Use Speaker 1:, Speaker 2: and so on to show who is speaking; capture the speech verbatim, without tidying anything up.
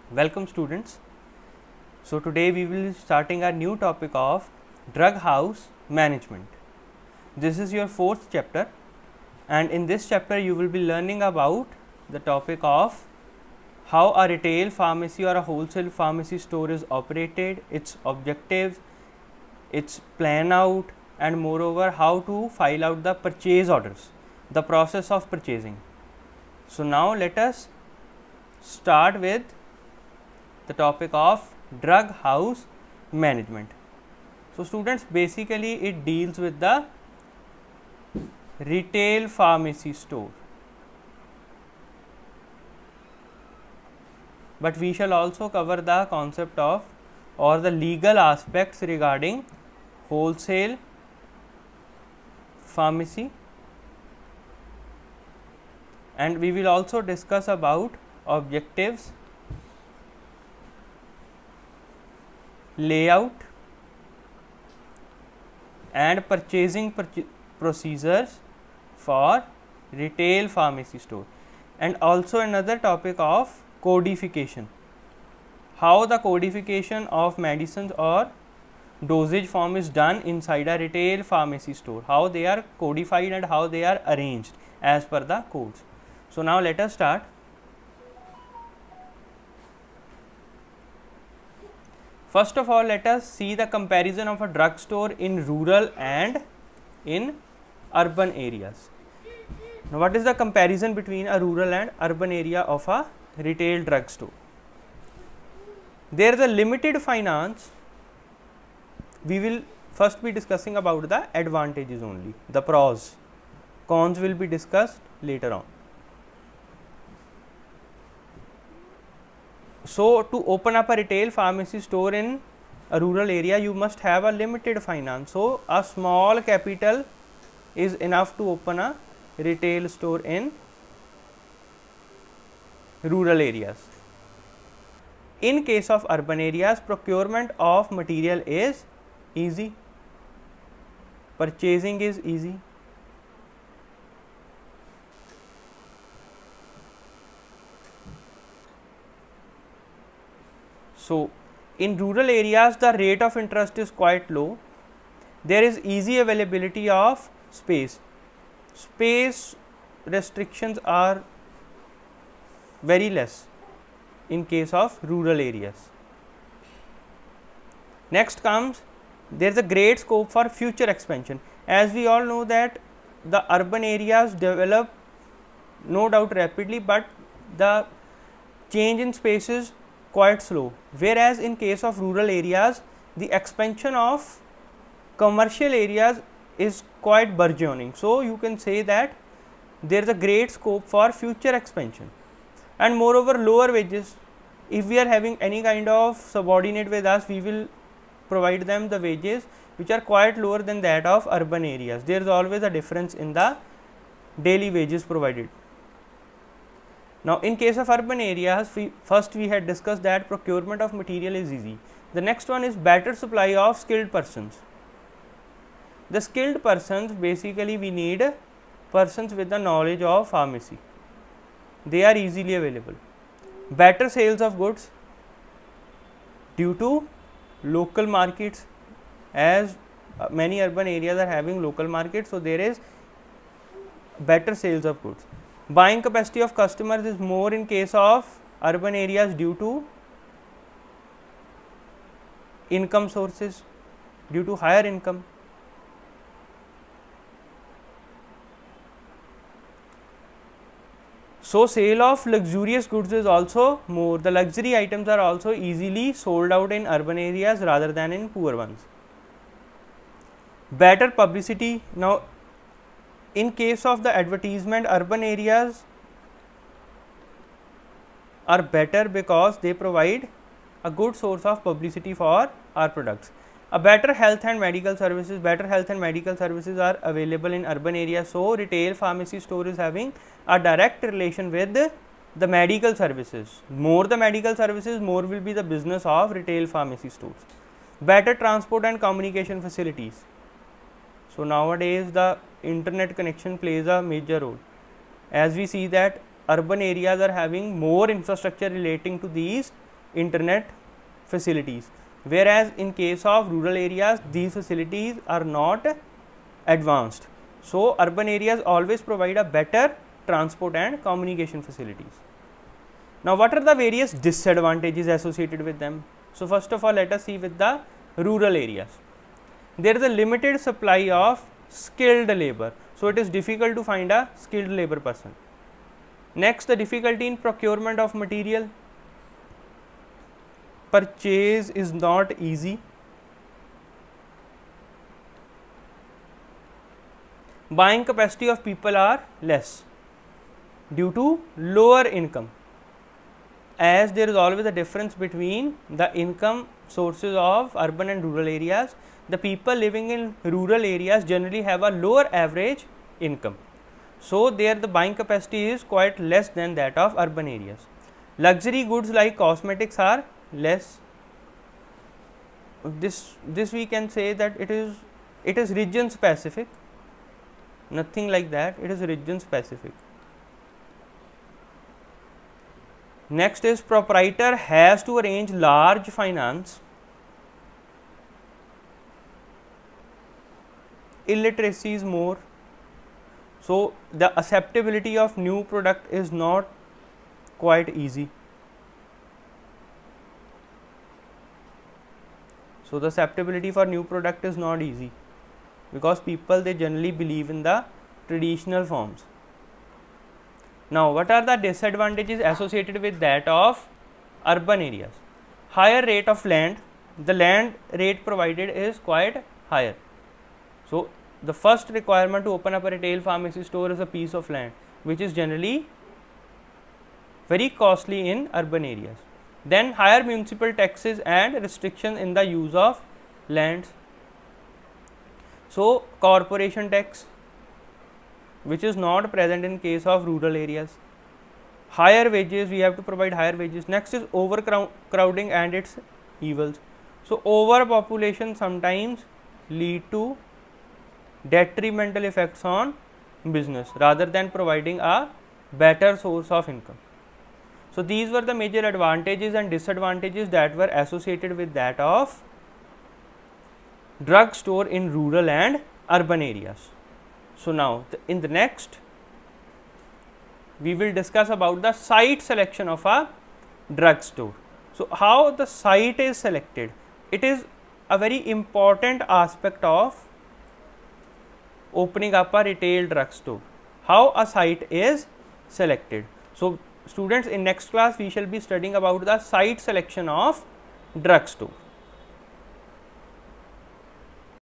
Speaker 1: Welcome students. So today we will be starting our new topic of drug house management. This is your fourth chapter, and in this chapter you will be learning about the topic of how a retail pharmacy or a wholesale pharmacy store is operated, its objectives, its plan out, and moreover how to file out the purchase orders, the process of purchasing. So now let us start with the topic of drug house management. So students, basically it deals with the retail pharmacy store, but we shall also cover the concept of or the legal aspects regarding wholesale pharmacy, and we will also discuss about objectives, layout, and purchasing procedures for retail pharmacy store, and also another topic of codification, how the codification of medicines or dosage form is done inside a retail pharmacy store, how they are codified and how they are arranged as per the codes. So now let us start. First of all, let us see the comparison of a drugstore in rural and in urban areas. Now, what is the comparison between a rural and urban area of a retail drugstore? There is a limited finance. We will first be discussing about the advantages only, the pros. Cons will be discussed later on. So, to open up a retail pharmacy store in a rural area, you must have a limited finance. So, a small capital is enough to open a retail store in rural areas. In case of urban areas, procurement of material is easy, purchasing is easy. So, in rural areas the rate of interest is quite low, there is easy availability of space, space restrictions are very less in case of rural areas. Next comes, there is a great scope for future expansion. As we all know that the urban areas develop no doubt rapidly, but the change in space is quite slow, whereas in case of rural areas the expansion of commercial areas is quite burgeoning. So, you can say that there is a great scope for future expansion, and moreover lower wages. If we are having any kind of subordinate with us, we will provide them the wages which are quite lower than that of urban areas. There is always a difference in the daily wages provided. Now, in case of urban areas, we first we had discussed that procurement of material is easy. The next one is better supply of skilled persons. The skilled persons, basically we need persons with the knowledge of pharmacy, they are easily available. Better sales of goods due to local markets, as uh, many urban areas are having local markets, so there is better sales of goods. Buying capacity of customers is more in case of urban areas due to income sources, due to higher income. So, sale of luxurious goods is also more, the luxury items are also easily sold out in urban areas rather than in poor ones. Better publicity. Now, in case of the advertisement, urban areas are better because they provide a good source of publicity for our products. A better health and medical services, better health and medical services are available in urban areas. So, retail pharmacy store is having a direct relation with the medical services. More the medical services, more will be the business of retail pharmacy stores. Better transport and communication facilities. So, nowadays the internet connection plays a major role, as we see that urban areas are having more infrastructure relating to these internet facilities, whereas in case of rural areas these facilities are not advanced. So urban areas always provide a better transport and communication facilities. Now what are the various disadvantages associated with them? So first of all, let us see with the rural areas. There is a limited supply of skilled labor, so it is difficult to find a skilled labor person. Next, the difficulty in procurement of material. Purchase is not easy. Buying capacity of people are less due to lower income, as there is always a difference between the income sources of urban and rural areas. The people living in rural areas generally have a lower average income, so there the buying capacity is quite less than that of urban areas. Luxury goods like cosmetics are less. This this we can say that it is it is region specific, nothing like that, it is region specific. Next is proprietor has to arrange large finance. Illiteracy is more, so the acceptability of new product is not quite easy. So the acceptability for new product is not easy, because people they generally believe in the traditional forms. Now what are the disadvantages associated with that of urban areas? Higher rate of land, the land rate provided is quite higher. So the first requirement to open up a retail pharmacy store is a piece of land, which is generally very costly in urban areas. Then higher municipal taxes and restrictions in the use of lands. So corporation tax, which is not present in case of rural areas. Higher wages, we have to provide higher wages. Next is overcrowding and its evils. So overpopulation sometimes lead to detrimental effects on business rather than providing a better source of income. So these were the major advantages and disadvantages that were associated with that of drugstore in rural and urban areas. So now the, in the next we will discuss about the site selection of a drugstore. So how the site is selected, it is a very important aspect of opening up a retail drugstore, how a site is selected. So students, in next class we shall be studying about the site selection of drugstore.